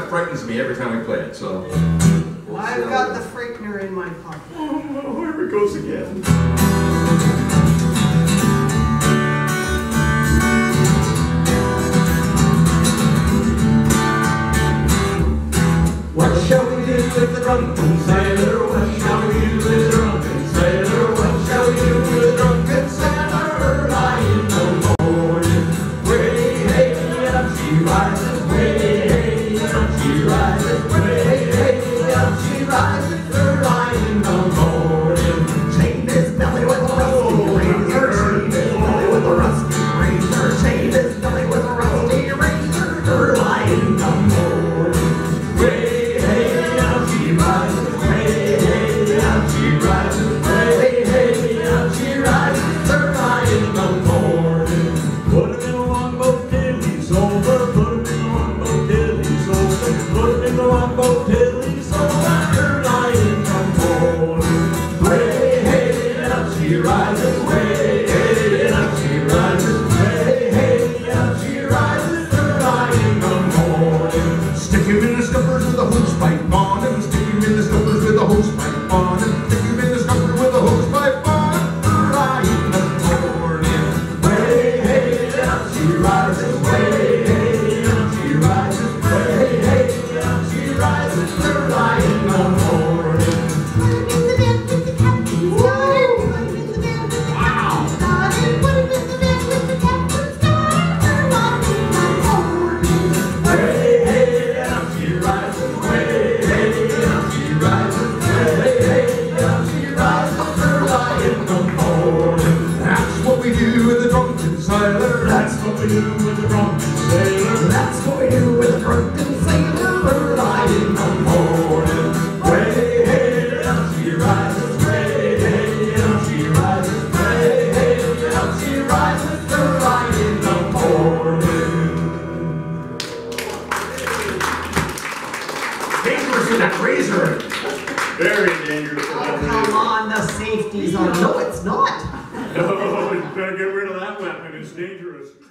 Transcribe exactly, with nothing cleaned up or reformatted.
of frightens me every time we play it, so. We'll I've got the Freightner in my pocket. Oh, here it goes again. What shall we do with the drunken sailor? What shall we do with the drunken sailor? What shall we do with the drunken sailor? Early in the morning, way hey, up she rises, way hey, up she rises, way hey, up she rises, early in the morning. Shave his belly with a rusty razor, shave his belly with a rusty razor, shave his belly with a rusty razor, early in the morning. Way she rises, way hey, up she rises, way hey, up she rises, early in the morning. Put him in the longboat till he's over, put him in the longboat till he's over, put him in the longboat till he's over, early in the morning. Way hey, up she rises, way hey, up she rises, way hey, up she rises, early in the morning. Stick him in the scuppers with a hose pipe on him, stick him in the scuppers with a hose pipe on him, stick him in the scupper with a hose pipe on him, early in the morning. Way hey, up she rises, way hey, up she rises, way hey, up she rises, early in the morning. Put him in the bed with the captain's daughter, put him in the bed with the captain's daughter, put him in the bed with the captain's daughter, early in the morning. Way hey, up she rises, way hey, up she rises, way hey, up she rises, early in the morning. That's what we do with the drunken sailor. That's what we do with the drunken sailor. That's what we do with the drunken sailor, early in the morning. Way hey, up she rises, way hey, up she rises, way hey, up she rises, early in the morning. Dangerous with that razor. Very dangerous. Oh, come on, the safety's on. No, it's not. No, you better get rid of that weapon. It's dangerous.